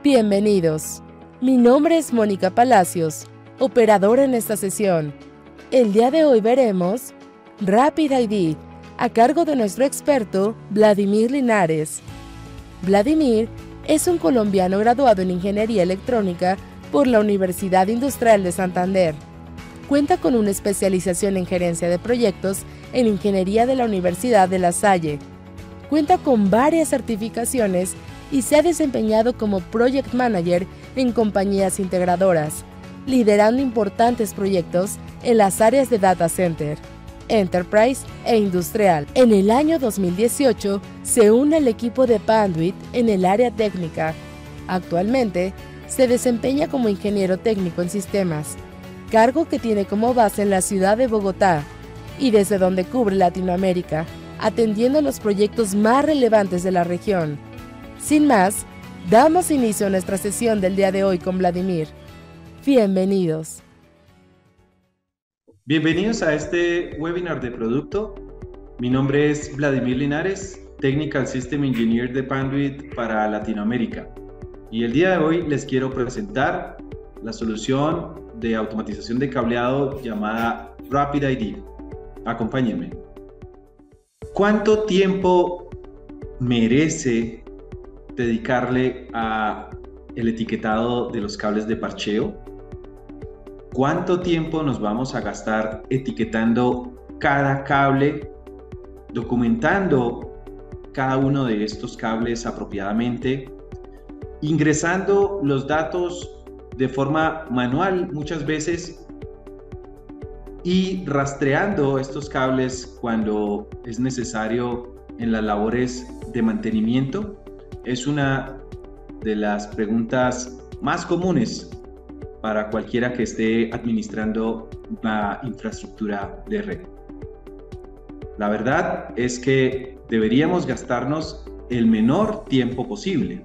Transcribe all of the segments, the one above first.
Bienvenidos. Mi nombre es Mónica Palacios, operadora en esta sesión. El día de hoy veremos Rapid ID, a cargo de nuestro experto Vladimir Linares. Vladimir es un colombiano graduado en Ingeniería Electrónica por la Universidad Industrial de Santander. Cuenta con una especialización en Gerencia de Proyectos en Ingeniería de la Universidad de La Salle. Cuenta con varias certificaciones y se ha desempeñado como Project Manager en compañías integradoras, liderando importantes proyectos en las áreas de Data Center, Enterprise e Industrial. En el año 2018 se une al equipo de Panduit en el área técnica. Actualmente se desempeña como ingeniero técnico en sistemas, cargo que tiene como base en la ciudad de Bogotá y desde donde cubre Latinoamérica, atendiendo los proyectos más relevantes de la región. Sin más, damos inicio a nuestra sesión del día de hoy con Vladimir. Bienvenidos. Bienvenidos a este webinar de producto. Mi nombre es Vladimir Linares, Technical System Engineer de Panduit para Latinoamérica. Y el día de hoy les quiero presentar la solución de automatización de cableado llamada Rapid ID. Acompáñenme. ¿Cuánto tiempo merece dedicarle a el etiquetado de los cables de parcheo? ¿Cuánto tiempo nos vamos a gastar etiquetando cada cable, documentando cada uno de estos cables apropiadamente, ingresando los datos de forma manual muchas veces y rastreando estos cables cuando es necesario en las labores de mantenimiento? Es una de las preguntas más comunes para cualquiera que esté administrando una infraestructura de red. La verdad es que deberíamos gastarnos el menor tiempo posible.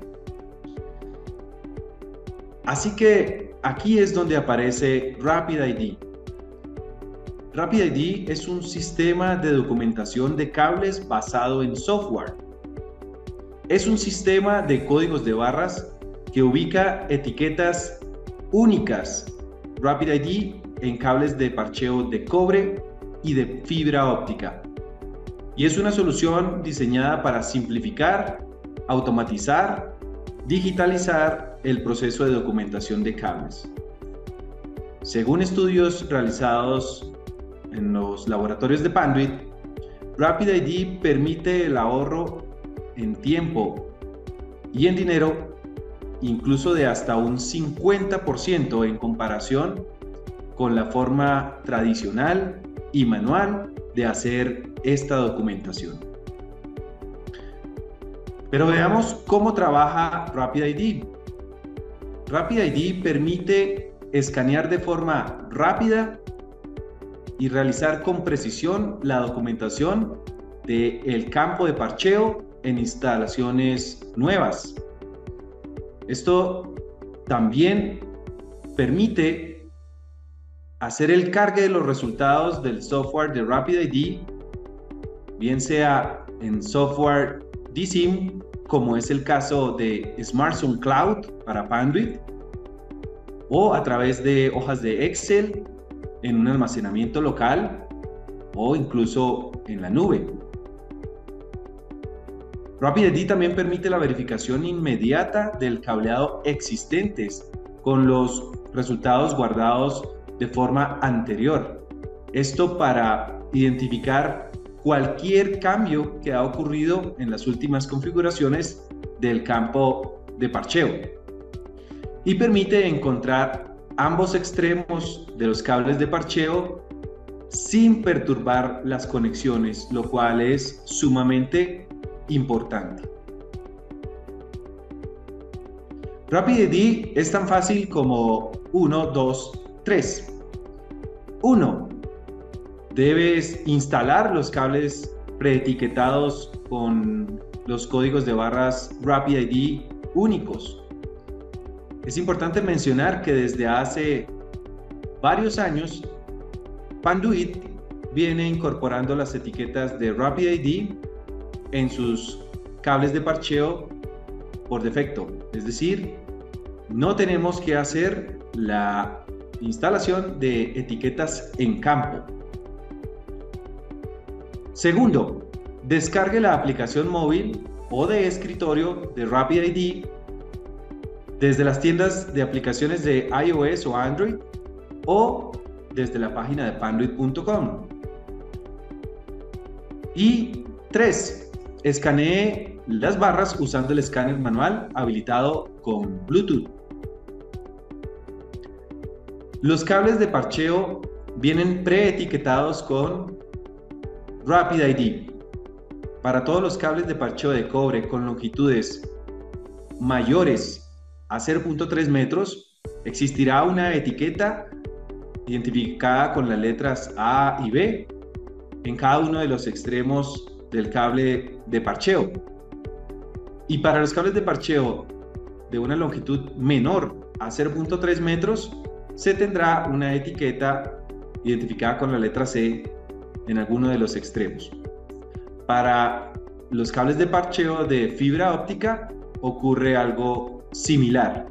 Así que aquí es donde aparece Rapid ID. Rapid ID es un sistema de documentación de cables basado en software. Es un sistema de códigos de barras que ubica etiquetas únicas Rapid ID en cables de parcheo de cobre y de fibra óptica. Y es una solución diseñada para simplificar, automatizar, digitalizar el proceso de documentación de cables. Según estudios realizados en los laboratorios de Panduit, Rapid ID permite el ahorro en tiempo y en dinero incluso de hasta un 50% en comparación con la forma tradicional y manual de hacer esta documentación. Pero veamos cómo trabaja Rapid ID. Rapid ID permite escanear de forma rápida y realizar con precisión la documentación del campo de parcheo en instalaciones nuevas. Esto también permite hacer el cargue de los resultados del software de Rapid ID, bien sea en software DSIM, como es el caso de SmartZone Cloud para Panduit, o a través de hojas de Excel en un almacenamiento local o incluso en la nube. Rapid ID también permite la verificación inmediata del cableado existentes con los resultados guardados de forma anterior. Esto para identificar cualquier cambio que ha ocurrido en las últimas configuraciones del campo de parcheo. Y permite encontrar ambos extremos de los cables de parcheo sin perturbar las conexiones, lo cual es sumamente importante. Rapid ID es tan fácil como 1, 2, 3. 1. Debes instalar los cables preetiquetados con los códigos de barras Rapid ID únicos. Es importante mencionar que desde hace varios años Panduit viene incorporando las etiquetas de Rapid ID en sus cables de parcheo por defecto, es decir, no tenemos que hacer la instalación de etiquetas en campo. Segundo, descargue la aplicación móvil o de escritorio de RapidID desde las tiendas de aplicaciones de iOS o Android o desde la página de panduit.com. Y 3. Escanee las barras usando el escáner manual habilitado con Bluetooth. Los cables de parcheo vienen preetiquetados con RapidID. Para todos los cables de parcheo de cobre con longitudes mayores a 0.3 metros, existirá una etiqueta identificada con las letras A y B en cada uno de los extremos del cable de parcheo. Y para los cables de parcheo de una longitud menor a 0.3 metros, se tendrá una etiqueta identificada con la letra C en alguno de los extremos. Para los cables de parcheo de fibra óptica ocurre algo similar.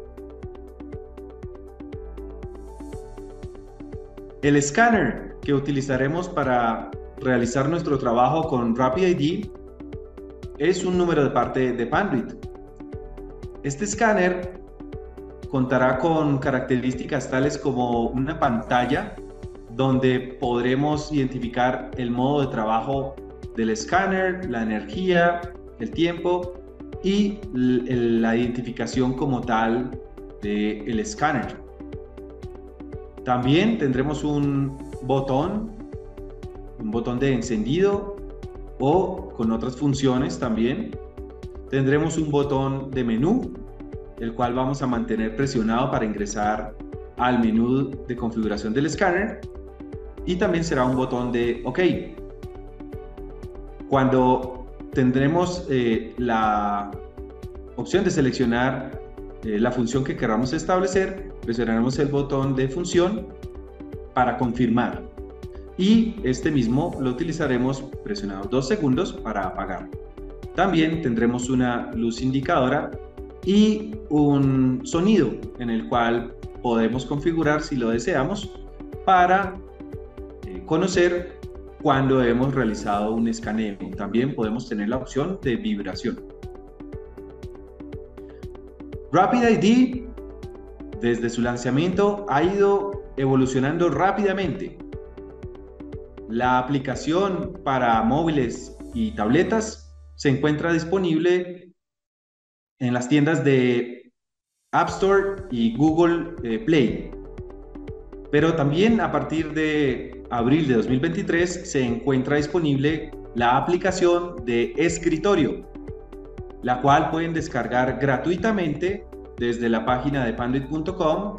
El escáner que utilizaremos para realizar nuestro trabajo con RapidID es un número de parte de Panduit. Este escáner contará con características tales como una pantalla donde podremos identificar el modo de trabajo del escáner, la energía, el tiempo y la identificación como tal del escáner. También tendremos un botón de encendido o con otras funciones también. Tendremos un botón de menú, el cual vamos a mantener presionado para ingresar al menú de configuración del escáner, y también será un botón de OK. Cuando tendremos la opción de seleccionar la función que queramos establecer, presionaremos el botón de función para confirmar, y este mismo lo utilizaremos presionados 2 segundos para apagar. También tendremos una luz indicadora y un sonido en el cual podemos configurar, si lo deseamos, para conocer cuando hemos realizado un escaneo. También podemos tener la opción de vibración. RapidID, desde su lanzamiento, ha ido evolucionando rápidamente. La aplicación para móviles y tabletas se encuentra disponible en las tiendas de App Store y Google Play. Pero también a partir de abril de 2023 se encuentra disponible la aplicación de escritorio, la cual pueden descargar gratuitamente desde la página de panduit.com,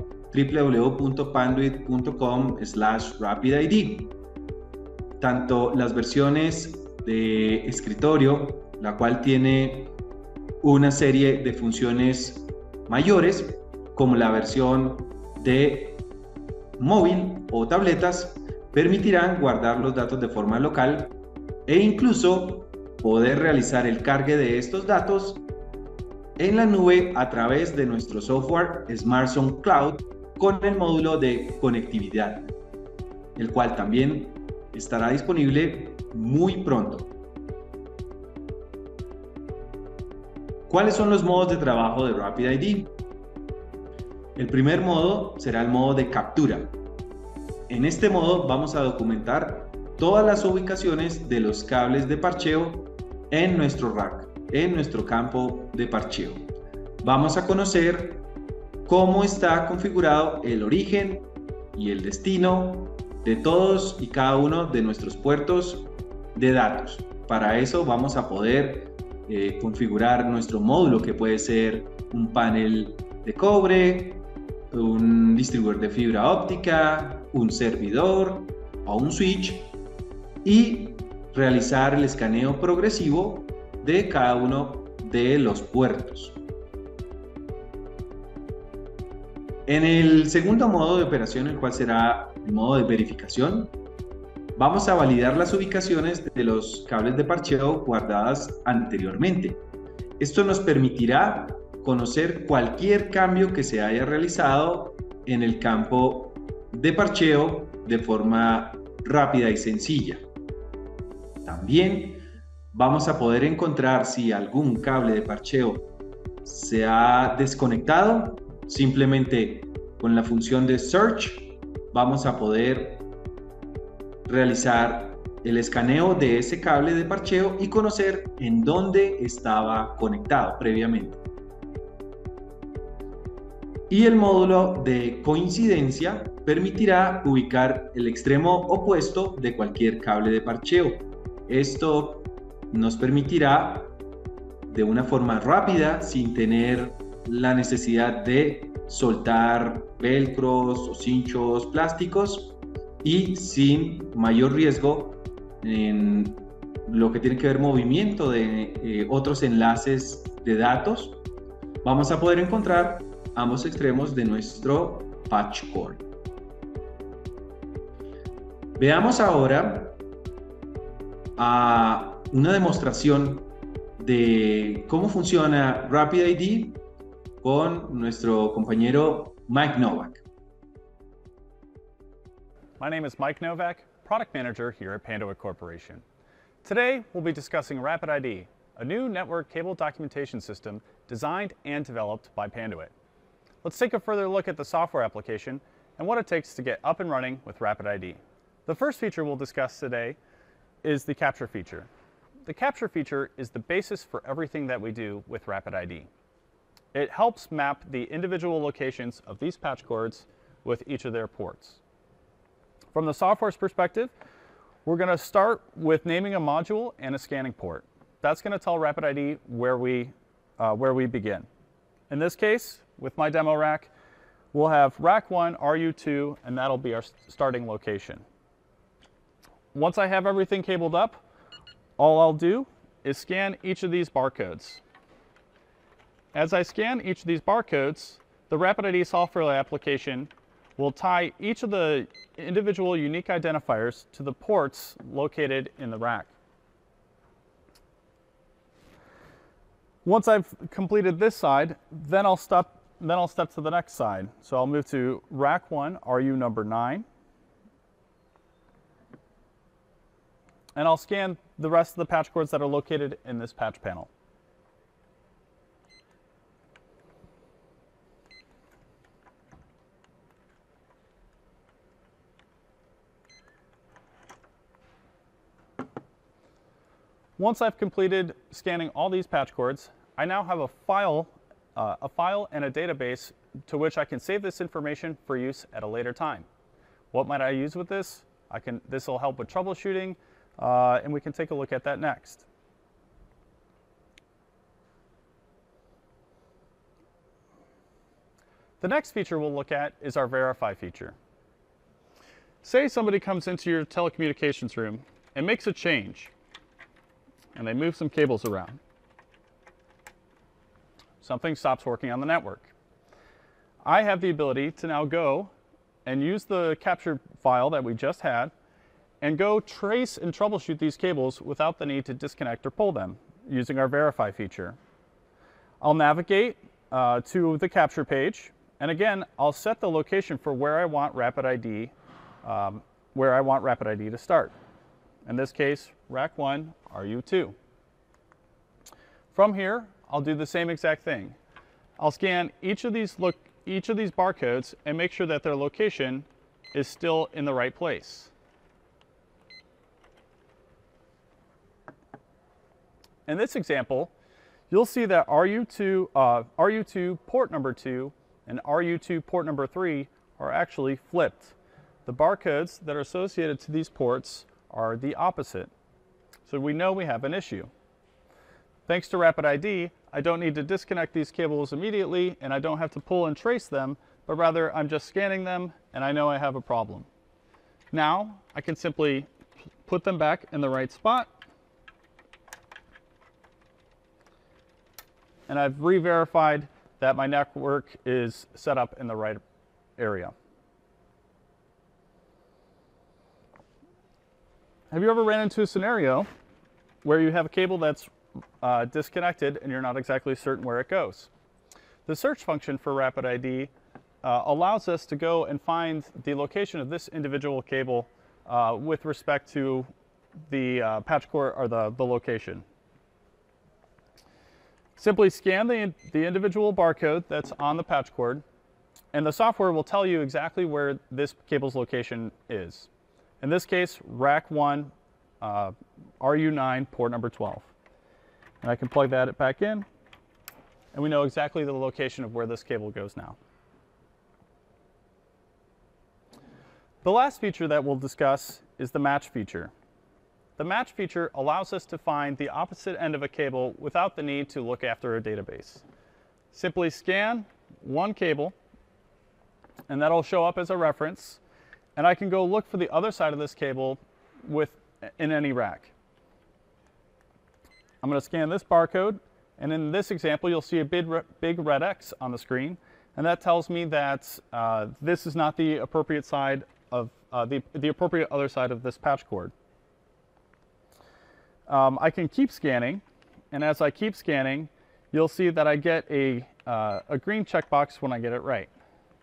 www.panduit.com/rapidid. Tanto las versiones de escritorio, la cual tiene una serie de funciones mayores, como la versión de móvil o tabletas, permitirán guardar los datos de forma local e incluso poder realizar el cargue de estos datos en la nube a través de nuestro software SmartZone Cloud con el módulo de conectividad, el cual también estará disponible muy pronto. ¿Cuáles son los modos de trabajo de RapidID? El primer modo será el modo de captura. En este modo vamos a documentar todas las ubicaciones de los cables de parcheo en nuestro rack, en nuestro campo de parcheo. Vamos a conocer cómo está configurado el origen y el destino de todos y cada uno de nuestros puertos de datos. Para eso vamos a poder configurar nuestro módulo, que puede ser un panel de cobre, un distribuidor de fibra óptica, un servidor o un switch, y realizar el escaneo progresivo de cada uno de los puertos. En el segundo modo de operación, el cual será el modo de verificación, vamos a validar las ubicaciones de los cables de parcheo guardadas anteriormente. Esto nos permitirá conocer cualquier cambio que se haya realizado en el campo de parcheo de forma rápida y sencilla. También vamos a poder encontrar si algún cable de parcheo se ha desconectado. Simplemente con la función de Search vamos a poder realizar el escaneo de ese cable de parcheo y conocer en dónde estaba conectado previamente. Y el módulo de coincidencia permitirá ubicar el extremo opuesto de cualquier cable de parcheo. Esto nos permitirá de una forma rápida, sin tener la necesidad de soltar velcros o cinchos plásticos y sin mayor riesgo en lo que tiene que ver movimiento de otros enlaces de datos. Vamos a poder encontrar ambos extremos de nuestro patch cord. Veamos ahora una demostración de cómo funciona RapidID con nuestro compañero Mike Novak. My name is Mike Novak, Product Manager here at Panduit Corporation. Today, we'll be discussing RapidID, a new network cable documentation system designed and developed by Panduit. Let's take a further look at the software application and what it takes to get up and running with RapidID. The first feature we'll discuss today is the capture feature. The capture feature is the basis for everything that we do with RapidID. It helps map the individual locations of these patch cords with each of their ports. From the software's perspective, we're going to start with naming a module and a scanning port. That's going to tell RapidID where we begin. In this case, with my demo rack, we'll have rack 1, RU2, and that'll be our starting location. Once I have everything cabled up, all I'll do is scan each of these barcodes. As I scan each of these barcodes, the RapidID software application will tie each of the individual unique identifiers to the ports located in the rack. Once I've completed this side, then I'll step to the next side. So I'll move to rack 1, RU number 9. And I'll scan the rest of the patch cords that are located in this patch panel. Once I've completed scanning all these patch cords, I now have a file and a database to which I can save this information for use at a later time. What might I use with this? This will help with troubleshooting, and we can take a look at that next. The next feature we'll look at is our verify feature. Say somebody comes into your telecommunications room and makes a change, and they move some cables around. Something stops working on the network. I have the ability to now go and use the capture file that we just had and go trace and troubleshoot these cables without the need to disconnect or pull them using our verify feature. I'll navigate to the capture page, and again, I'll set the location for where I want RapidID to start. In this case, rack 1, RU2. From here, I'll do the same exact thing. I'll scan each of these barcodes and make sure that their location is still in the right place. In this example, you'll see that RU2 port number 2 and RU2 port number 3 are actually flipped. The barcodes that are associated to these ports are the opposite. So we know we have an issue. Thanks to RapidID, I don't need to disconnect these cables immediately, and I don't have to pull and trace them, but rather I'm just scanning them and I know I have a problem. Now I can simply put them back in the right spot, and I've re-verified that my network is set up in the right area. Have you ever ran into a scenario where you have a cable that's disconnected and you're not exactly certain where it goes? The search function for RapidID allows us to go and find the location of this individual cable with respect to the patch cord or the location. Simply scan the individual barcode that's on the patch cord, and the software will tell you exactly where this cable's location is. In this case, rack 1, RU9, port number 12. And I can plug that back in, and we know exactly the location of where this cable goes now. The last feature that we'll discuss is the match feature. The match feature allows us to find the opposite end of a cable without the need to look after a database. Simply scan one cable, and that'll show up as a reference, and I can go look for the other side of this cable in any rack. I'm going to scan this barcode, and in this example you'll see a big red X on the screen, and that tells me that this is not the appropriate side of the appropriate other side of this patch cord. I can keep scanning, and as I keep scanning, you'll see that I get a green checkbox when I get it right.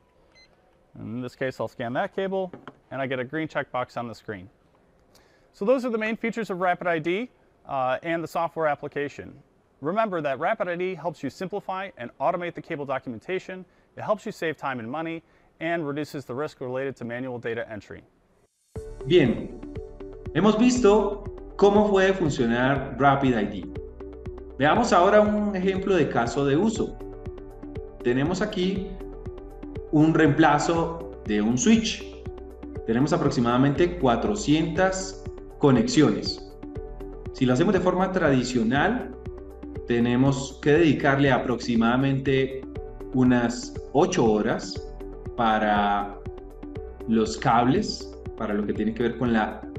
In this case, I'll scan that cable, and I get a green checkbox on the screen. So those are the main features of RapidID and the software application. Remember that RapidID helps you simplify and automate the cable documentation. It helps you save time and money, and reduces the risk related to manual data entry. Bien, hemos visto cómo puede funcionar RapidID. Veamos ahora un ejemplo de caso de uso. Tenemos aquí un reemplazo de un switch. Tenemos aproximadamente 400 conexiones. Si lo hacemos de forma tradicional, tenemos que dedicarle aproximadamente unas 8 horas para los cables, para lo que tiene que ver con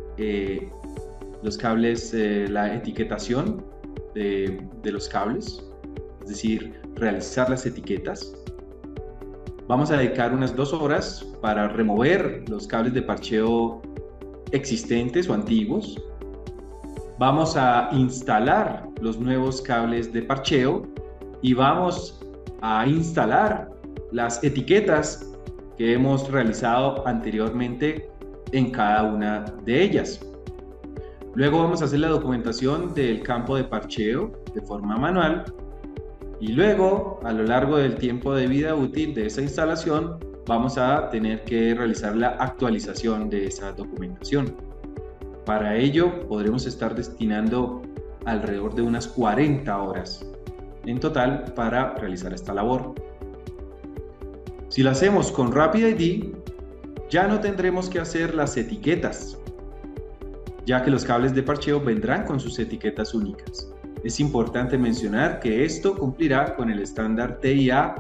los cables, la etiquetación de los cables, es decir, realizar las etiquetas. Vamos a dedicar unas 2 horas para remover los cables de parcheo existentes o antiguos. Vamos a instalar los nuevos cables de parcheo y vamos a instalar las etiquetas que hemos realizado anteriormente en cada una de ellas. Luego vamos a hacer la documentación del campo de parcheo de forma manual, y luego, a lo largo del tiempo de vida útil de esa instalación, vamos a tener que realizar la actualización de esa documentación. Para ello podremos estar destinando alrededor de unas 40 horas en total para realizar esta labor. Si lo hacemos con RapidID, ya no tendremos que hacer las etiquetas, ya que los cables de parcheo vendrán con sus etiquetas únicas. Es importante mencionar que esto cumplirá con el estándar TIA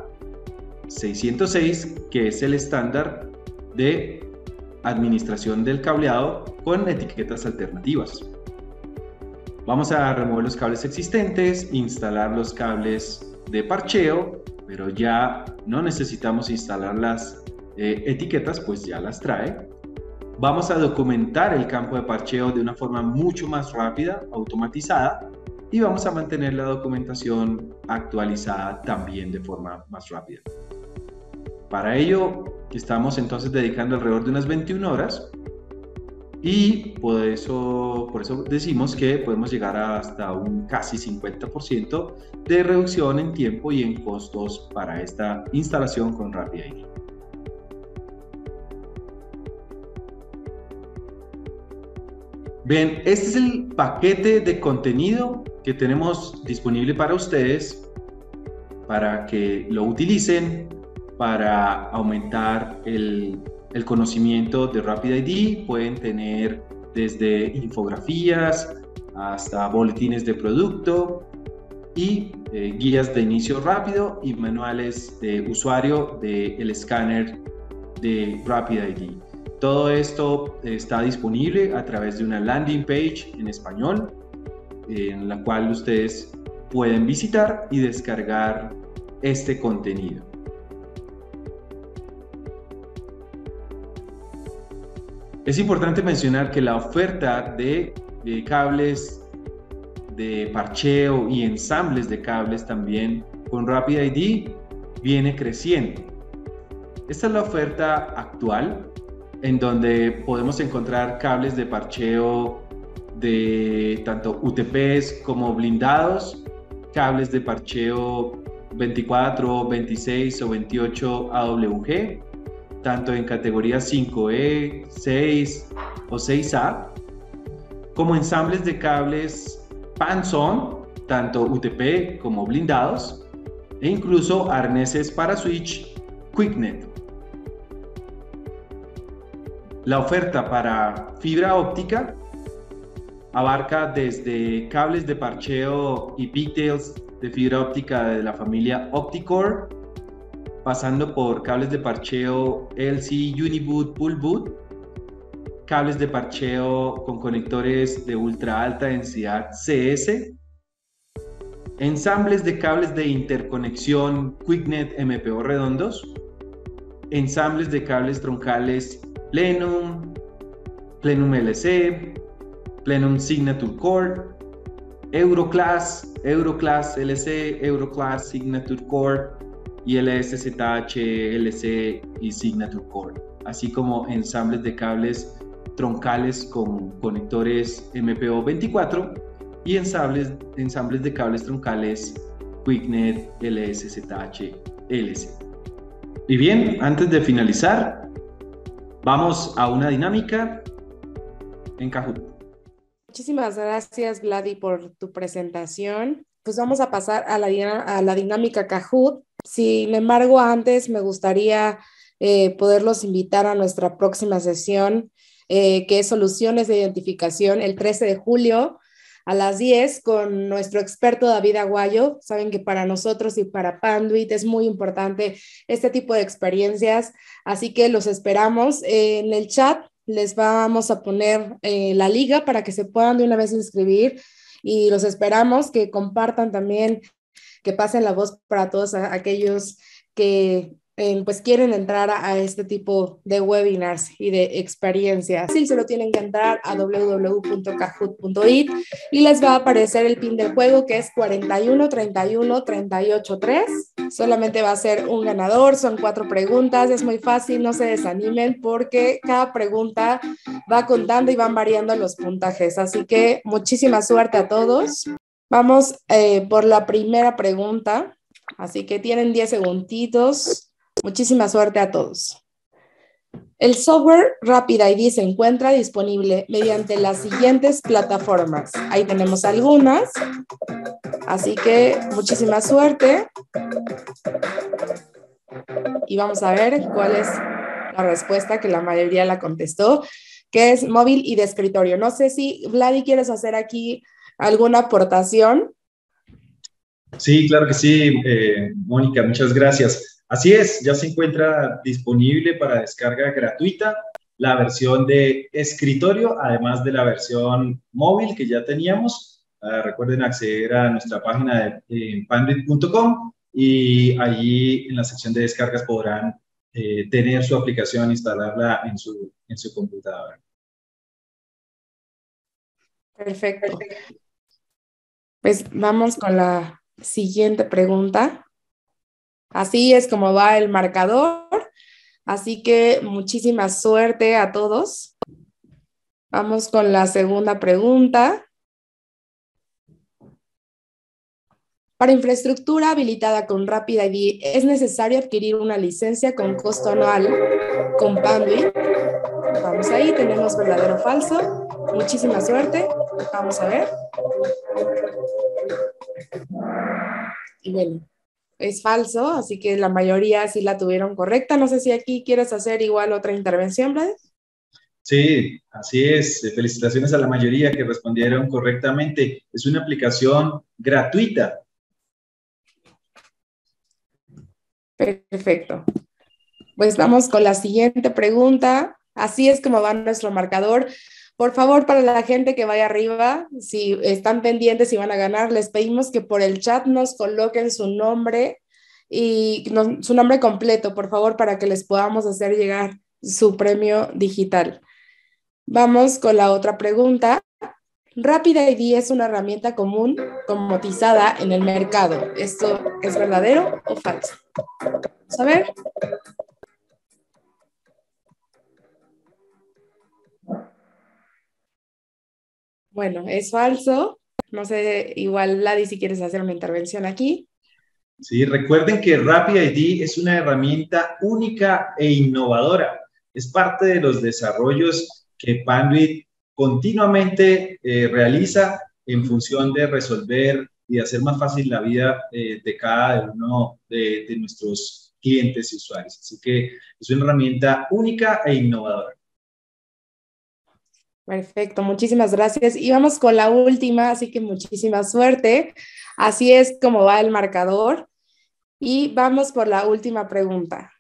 606, que es el estándar de administración del cableado con etiquetas alternativas. Vamos a remover los cables existentes, instalar los cables de parcheo, pero ya no necesitamos instalar las etiquetas, pues ya las trae. Vamos a documentar el campo de parcheo de una forma mucho más rápida, automatizada, y vamos a mantener la documentación actualizada también de forma más rápida. Para ello estamos entonces dedicando alrededor de unas 21 horas, y por eso decimos que podemos llegar hasta un casi 50% de reducción en tiempo y en costos para esta instalación con RapidID. Bien, este es el paquete de contenido que tenemos disponible para ustedes, para que lo utilicen para aumentar el conocimiento de RapidID. Pueden tener desde infografías hasta boletines de producto y guías de inicio rápido y manuales de usuario del escáner de RapidID. Todo esto está disponible a través de una landing page en español, en la cual ustedes pueden visitar y descargar este contenido. Es importante mencionar que la oferta de cables de parcheo y ensambles de cables también con RapidID viene creciendo. Esta es la oferta actual, en donde podemos encontrar cables de parcheo de tanto UTPs como blindados, cables de parcheo 24, 26 o 28 AWG, tanto en categoría 5E, 6 o 6A, como ensambles de cables PAN-SON, tanto UTP como blindados, e incluso arneses para switch QuickNet. La oferta para fibra óptica abarca desde cables de parcheo y pigtails de fibra óptica de la familia Opticore, pasando por cables de parcheo LC Uniboot Pull-Boot, cables de parcheo con conectores de ultra alta densidad CS, ensambles de cables de interconexión QuickNet MPO redondos, ensambles de cables troncales Plenum, Plenum LC, Plenum Signature Core, Euroclass, Euroclass LC, Euroclass Signature Core y LSZH, LC y Signature Core, así como ensambles de cables troncales con conectores MPO 24 y ensambles de cables troncales QuickNet LSZH, LC. Y bien, antes de finalizar, vamos a una dinámica en Kahoot. Muchísimas gracias, Vladi, por tu presentación. Pues vamos a pasar a la dinámica Kahoot. Sin embargo, antes me gustaría poderlos invitar a nuestra próxima sesión, que es Soluciones de Identificación, el 13 de julio a las 10 con nuestro experto David Aguayo. Saben que para nosotros y para Panduit es muy importante este tipo de experiencias, así que los esperamos. En el chat les vamos a poner la liga para que se puedan de una vez inscribir y los esperamos que compartan también, que pasen la voz para todos aquellos que pues quieren entrar a este tipo de webinars y de experiencias. Sí, solo tienen que entrar a www.kahoot.it y les va a aparecer el pin del juego, que es 41 31 38 3. Solamente va a ser un ganador, son 4 preguntas, es muy fácil, no se desanimen porque cada pregunta va contando y van variando los puntajes. Así que muchísima suerte a todos. Vamos por la primera pregunta, así que tienen 10 segunditos. Muchísima suerte a todos. El software Rapid ID se encuentra disponible mediante las siguientes plataformas. Ahí tenemos algunas, así que muchísima suerte. Y vamos a ver cuál es la respuesta, que la mayoría la contestó, que es móvil y de escritorio. No sé si, Vladi, ¿quieres hacer aquí alguna aportación? Sí, claro que sí, Mónica, muchas gracias. Así es, ya se encuentra disponible para descarga gratuita la versión de escritorio, además de la versión móvil que ya teníamos. Recuerden acceder a nuestra página de panduit.com y allí en la sección de descargas podrán tener su aplicación, instalarla en su computadora. Perfecto. Pues vamos con la siguiente pregunta. Así es como va el marcador, así que muchísima suerte a todos. Vamos con la segunda pregunta. Para infraestructura habilitada con Rapid ID, ¿es necesario adquirir una licencia con costo anual con Panduit? Vamos ahí, tenemos verdadero o falso. Muchísima suerte. Vamos a ver. Y bueno, es falso, así que la mayoría sí la tuvieron correcta. No sé si aquí quieres hacer igual otra intervención, Vlad. Sí, así es. Felicitaciones a la mayoría que respondieron correctamente. Es una aplicación gratuita. Perfecto. Pues vamos con la siguiente pregunta. Así es como va nuestro marcador. Por favor, para la gente que vaya arriba, si están pendientes y van a ganar, les pedimos que por el chat nos coloquen su nombre y su nombre completo, por favor, para que les podamos hacer llegar su premio digital. Vamos con la otra pregunta. Rapid ID es una herramienta común comoditizada en el mercado. ¿Esto es verdadero o falso? Vamos a ver. Bueno, es falso. No sé, igual, Ladi, si quieres hacer una intervención aquí. Sí, recuerden que Rapid ID es una herramienta única e innovadora. Es parte de los desarrollos que Panduit continuamente realiza en función de resolver y hacer más fácil la vida de cada uno de nuestros clientes y usuarios. Así que es una herramienta única e innovadora. Perfecto, muchísimas gracias. Y vamos con la última, así que muchísima suerte. Así es como va el marcador. Y vamos por la última pregunta.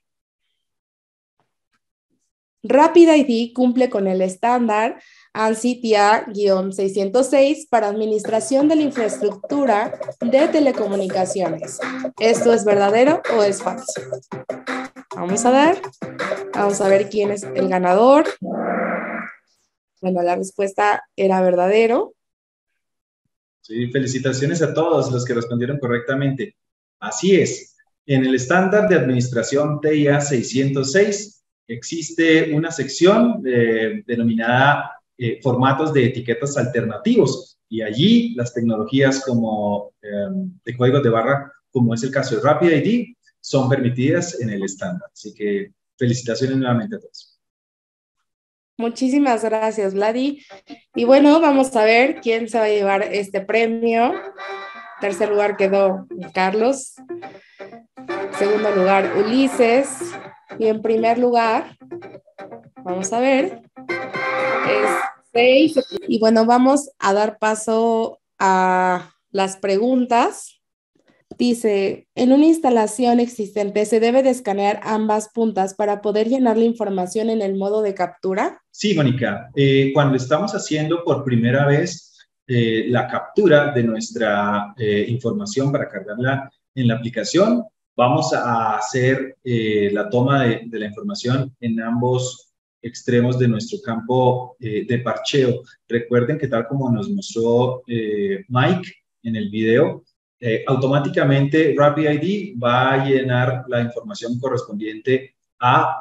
Rapid ID cumple con el estándar ANSI TIA-606 para administración de la infraestructura de telecomunicaciones. ¿Esto es verdadero o es falso? Vamos a ver quién es el ganador. Bueno, la respuesta era verdadero. Sí, felicitaciones a todos los que respondieron correctamente. Así es, en el estándar de administración TIA 606 existe una sección denominada formatos de etiquetas alternativos y allí las tecnologías como de códigos de barra, como es el caso de Rapid ID, son permitidas en el estándar. Así que felicitaciones nuevamente a todos. Muchísimas gracias, Vladi. Y bueno, vamos a ver quién se va a llevar este premio. Tercer lugar quedó Carlos. Segundo lugar, Ulises. Y en primer lugar, vamos a ver, es 6. Y bueno, vamos a dar paso a las preguntas. Dice, en una instalación existente, ¿se debe de escanear ambas puntas para poder llenar la información en el modo de captura? Sí, Mónica, cuando estamos haciendo por primera vez la captura de nuestra información para cargarla en la aplicación, vamos a hacer la toma de la información en ambos extremos de nuestro campo de parcheo. Recuerden que tal como nos mostró Mike en el video, automáticamente Rapid ID va a llenar la información correspondiente a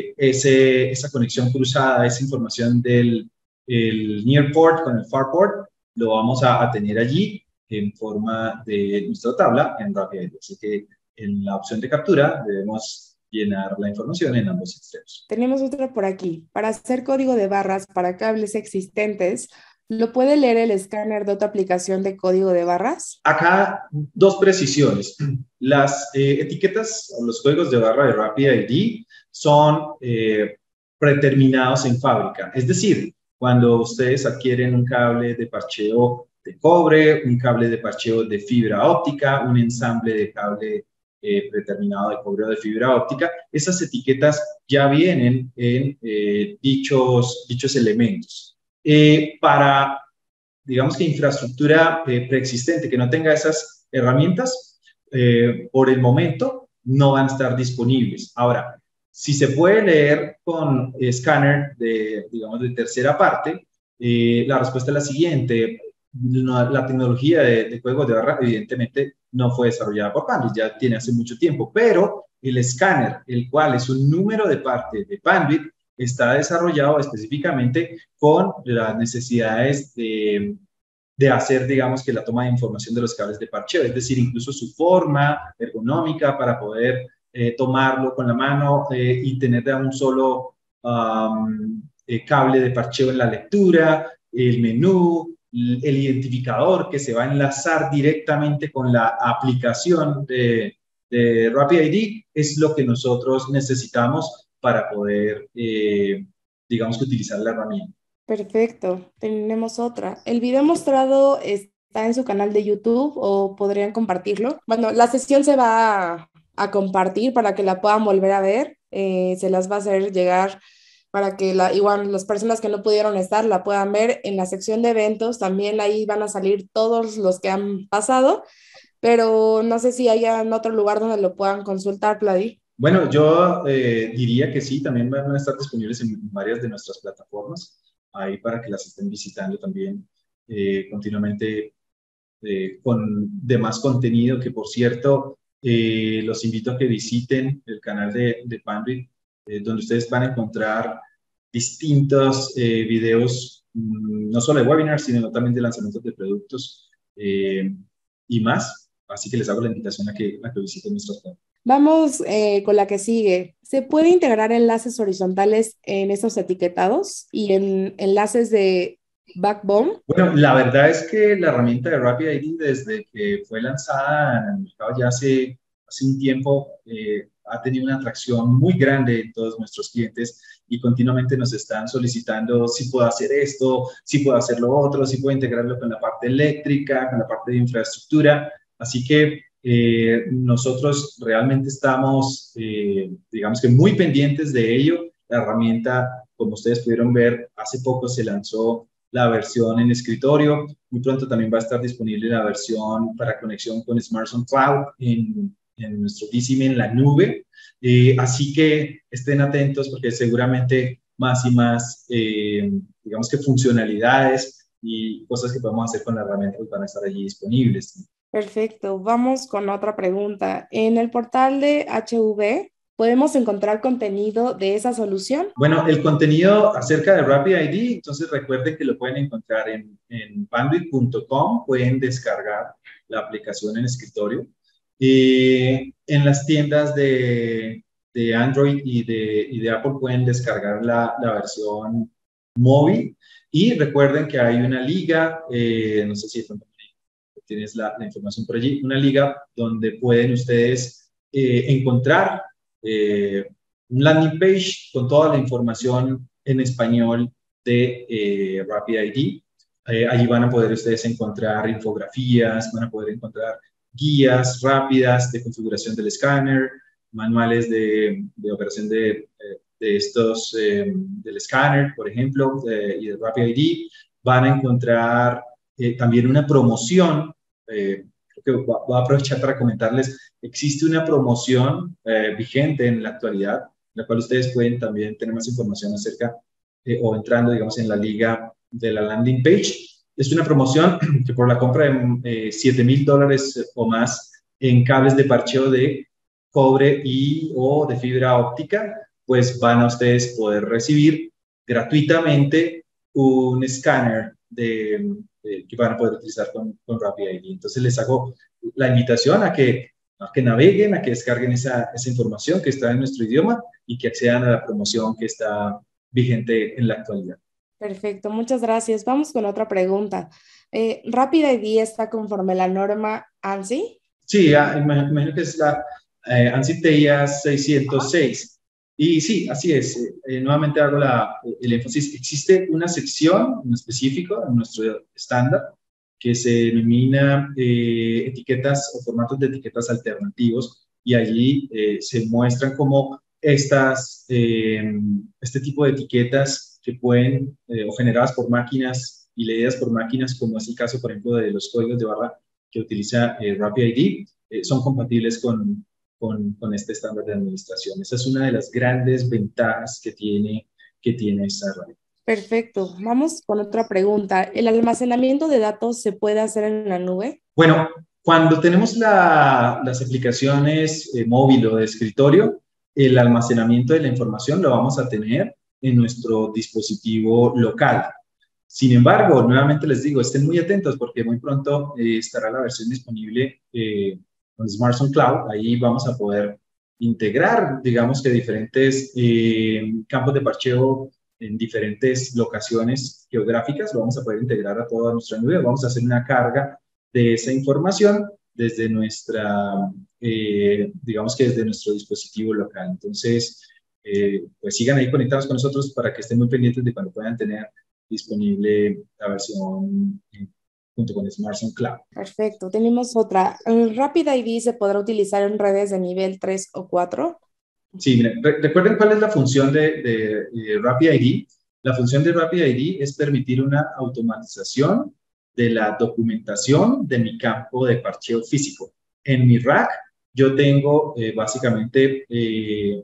esa conexión cruzada, esa información del near port con el far port, lo vamos a tener allí en forma de nuestra tabla en Rapid ID. Así que en la opción de captura debemos llenar la información en ambos extremos. Tenemos otra por aquí. Para hacer código de barras para cables existentes, ¿lo puede leer el escáner de otra aplicación de código de barras? Acá, dos precisiones. Las etiquetas o los códigos de barra de Rapid ID son predeterminados en fábrica. Es decir, cuando ustedes adquieren un cable de parcheo de cobre, un cable de parcheo de fibra óptica, un ensamble de cable predeterminado de cobre o de fibra óptica, esas etiquetas ya vienen en dichos elementos. Para, digamos que infraestructura preexistente que no tenga esas herramientas, por el momento no van a estar disponibles. Ahora, si se puede leer con escáner digamos, de tercera parte, la respuesta es la siguiente. La tecnología de código de barra evidentemente no fue desarrollada por Panduit, ya tiene hace mucho tiempo, pero el escáner, el cual es un número de parte de Panduit, está desarrollado específicamente con las necesidades de hacer, digamos, que la toma de información de los cables de parcheo, es decir, incluso su forma ergonómica para poder tomarlo con la mano y tener de un solo cable de parcheo en la lectura, el menú, el identificador que se va a enlazar directamente con la aplicación de Rapid ID, es lo que nosotros necesitamos para poder, digamos que utilizar la herramienta. Perfecto, tenemos otra. ¿El video mostrado está en su canal de YouTube o podrían compartirlo? Bueno, la sesión se va a compartir para que la puedan volver a ver. Se las va a hacer llegar para que igual las personas que no pudieron estar la puedan ver en la sección de eventos. También ahí van a salir todos los que han pasado, pero no sé si haya en otro lugar donde lo puedan consultar, Vladi. Bueno, yo diría que sí, también van a estar disponibles en varias de nuestras plataformas, ahí para que las estén visitando también continuamente con demás contenido, que por cierto, los invito a que visiten el canal de Panduit, donde ustedes van a encontrar distintos videos, no solo de webinars, sino también de lanzamientos de productos y más. Así que les hago la invitación a que visiten nuestras páginas. Vamos con la que sigue. ¿Se puede integrar enlaces horizontales en estos etiquetados y en enlaces de backbone? Bueno, la verdad es que la herramienta de Rapid ID, desde que fue lanzada en el mercado ya hace un tiempo, ha tenido una atracción muy grande en todos nuestros clientes y continuamente nos están solicitando si puedo hacer esto, si puedo hacer lo otro, si puedo integrarlo con la parte eléctrica, con la parte de infraestructura. Así que nosotros realmente estamos, digamos que muy pendientes de ello. La herramienta, como ustedes pudieron ver, hace poco se lanzó la versión en escritorio. Muy pronto también va a estar disponible la versión para conexión con Smartphone Cloud en nuestro DCIM en la nube. Así que estén atentos porque seguramente más y más, digamos que funcionalidades y cosas que podemos hacer con la herramienta pues van a estar allí disponibles. Perfecto. Vamos con otra pregunta. En el portal de HV, ¿podemos encontrar contenido de esa solución? Bueno, el contenido acerca de Rapid ID, entonces recuerden que lo pueden encontrar en panduit.com, pueden descargar la aplicación en escritorio. En las tiendas de Android y de Apple pueden descargar la versión móvil. Y recuerden que hay una liga, no sé si tienes la información por allí, una liga donde pueden ustedes encontrar un landing page con toda la información en español de Rapid ID. Allí van a poder ustedes encontrar infografías, van a poder encontrar guías rápidas de configuración del escáner, manuales de operación de estos, del escáner, por ejemplo, y de Rapid ID. Van a encontrar también una promoción. Creo que voy a aprovechar para comentarles, existe una promoción vigente en la actualidad, la cual ustedes pueden también tener más información acerca o entrando, digamos, en la liga de la landing page. Es una promoción que por la compra de $7,000 o más en cables de parcheo de cobre y o de fibra óptica, pues van a ustedes poder recibir gratuitamente un escáner que van a poder utilizar con Rapid ID. Entonces les hago la invitación a que naveguen, a que descarguen esa información que está en nuestro idioma y que accedan a la promoción que está vigente en la actualidad. Perfecto, muchas gracias. Vamos con otra pregunta. ¿Rapid ID está conforme a la norma ANSI? Sí, imagino que es la ANSI TIA 606. Y sí, así es. Nuevamente hago el énfasis. Existe una sección en específico en nuestro estándar que se denomina etiquetas o formatos de etiquetas alternativos y allí se muestran cómo este tipo de etiquetas que pueden o generadas por máquinas y leídas por máquinas, como es el caso, por ejemplo, de los códigos de barra que utiliza Rapid ID, son compatibles con este estándar de administración. Esa es una de las grandes ventajas que tiene esta herramienta. Perfecto. Vamos con otra pregunta. ¿El almacenamiento de datos se puede hacer en la nube? Bueno, cuando tenemos las aplicaciones móvil o de escritorio, el almacenamiento de la información lo vamos a tener en nuestro dispositivo local. Sin embargo, nuevamente les digo, estén muy atentos porque muy pronto estará la versión disponible con Smartphone Cloud. Ahí vamos a poder integrar, digamos que diferentes campos de parcheo en diferentes locaciones geográficas. Lo vamos a poder integrar a toda nuestra nube. Vamos a hacer una carga de esa información desde digamos que desde nuestro dispositivo local. Entonces, pues sigan ahí conectados con nosotros para que estén muy pendientes de cuando puedan tener disponible la versión junto con Smartphone Cloud. Perfecto. Tenemos otra. ¿El Rapid ID se podrá utilizar en redes de nivel 3 o 4? Sí, miren, recuerden cuál es la función de Rapid ID. La función de Rapid ID es permitir una automatización de la documentación de mi campo de parcheo físico. En mi rack yo tengo básicamente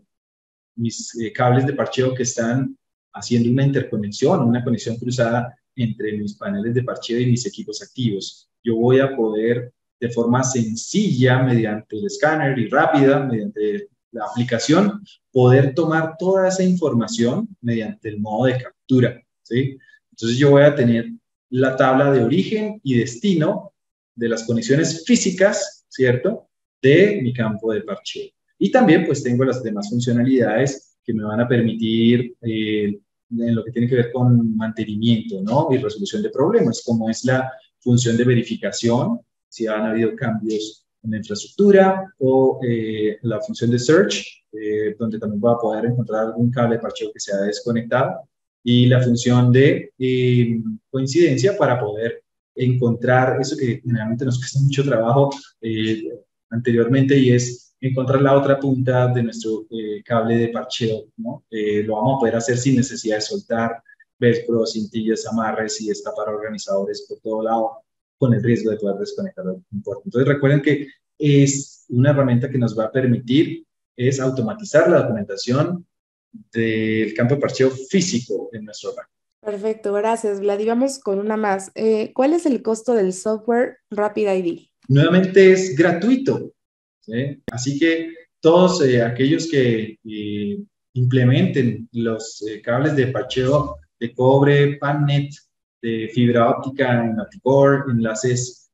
mis cables de parcheo que están haciendo una interconexión, una conexión cruzada entre mis paneles de parcheo y mis equipos activos. Yo voy a poder de forma sencilla, mediante el escáner y rápida, mediante la aplicación, poder tomar toda esa información mediante el modo de captura, ¿sí? Entonces yo voy a tener la tabla de origen y destino de las conexiones físicas, ¿cierto?, de mi campo de parcheo. Y también pues tengo las demás funcionalidades que me van a permitir en lo que tiene que ver con mantenimiento, ¿no?, y resolución de problemas, como es la función de verificación, si han habido cambios en la infraestructura, o la función de search, donde también voy a poder encontrar algún cable de parcheo que se ha desconectado, y la función de coincidencia para poder encontrar eso que generalmente nos cuesta mucho trabajo anteriormente, y es encontrar la otra punta de nuestro cable de parcheo, ¿no? Lo vamos a poder hacer sin necesidad de soltar velcro, cintillas, amarres y destapar organizadores por todo lado, con el riesgo de poder desconectar un puerto. Entonces recuerden que es una herramienta que nos va a permitir es automatizar la documentación del campo de parcheo físico en nuestro rango. Perfecto, gracias, Vlad. Y vamos con una más. ¿Cuál es el costo del software Rapid ID? Nuevamente es gratuito, ¿sí? Así que todos aquellos que implementen los cables de parcheo de cobre, PANnet, de fibra óptica en Apicor, enlaces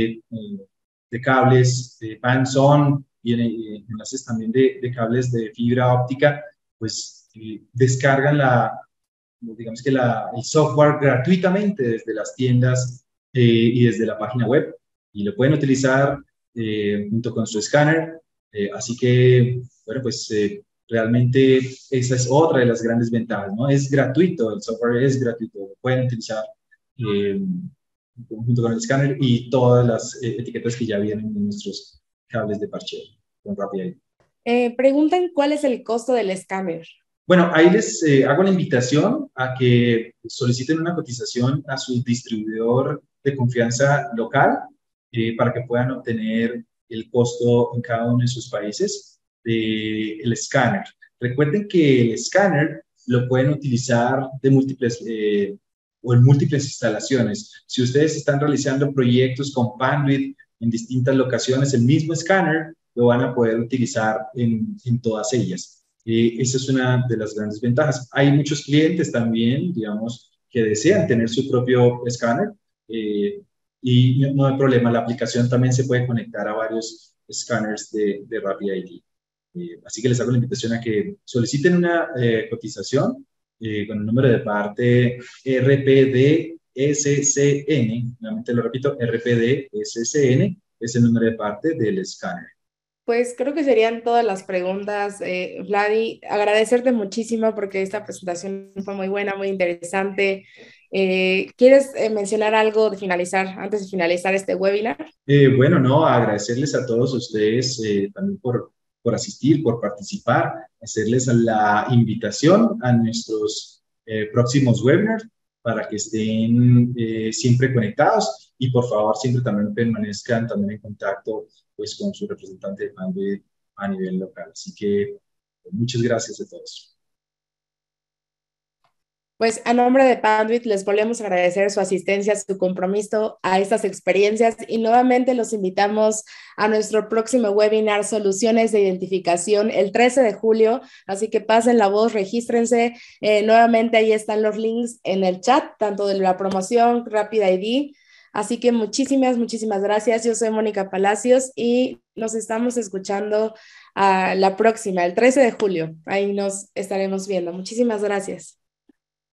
de cables de PAN-SON y enlaces también de cables de fibra óptica, pues descargan digamos que el software gratuitamente desde las tiendas y desde la página web, y lo pueden utilizar junto con su escáner. Así que, bueno, pues realmente esa es otra de las grandes ventajas, ¿no? Es gratuito, el software es gratuito, lo pueden utilizar junto con el escáner y todas las etiquetas que ya vienen en nuestros cables de parcheo con Rapid ID. Preguntan cuál es el costo del escáner. Bueno, ahí les hago la invitación a que soliciten una cotización a su distribuidor de confianza local para que puedan obtener el costo en cada uno de sus países del escáner. Recuerden que el escáner lo pueden utilizar de múltiples o en múltiples instalaciones. Si ustedes están realizando proyectos con Panduit en distintas locaciones, el mismo escáner lo van a poder utilizar en todas ellas. Esa es una de las grandes ventajas. Hay muchos clientes también, digamos, que desean tener su propio escáner y no hay problema. La aplicación también se puede conectar a varios escáneres de Rapid ID. Así que les hago la invitación a que soliciten una cotización con el número de parte RPD-SCN. Nuevamente lo repito, RPD-SCN es el número de parte del escáner. Pues creo que serían todas las preguntas, Vladi. Agradecerte muchísimo porque esta presentación fue muy buena, muy interesante. ¿Quieres mencionar algo de finalizar, antes de finalizar este webinar? Bueno, no, agradecerles a todos ustedes también por asistir, por participar, hacerles la invitación a nuestros próximos webinars para que estén siempre conectados y por favor siempre también permanezcan también en contacto pues con su representante de Panduit a nivel local. Así que muchas gracias a todos. Pues a nombre de Panduit les volvemos a agradecer su asistencia, su compromiso a estas experiencias y nuevamente los invitamos a nuestro próximo webinar Soluciones de Identificación el 13 de julio, así que pasen la voz, regístrense. Nuevamente ahí están los links en el chat, tanto de la promoción Rapid ID. Así que muchísimas gracias. Yo soy Mónica Palacios y nos estamos escuchando la próxima, el 13 de julio. Ahí nos estaremos viendo. Muchísimas gracias.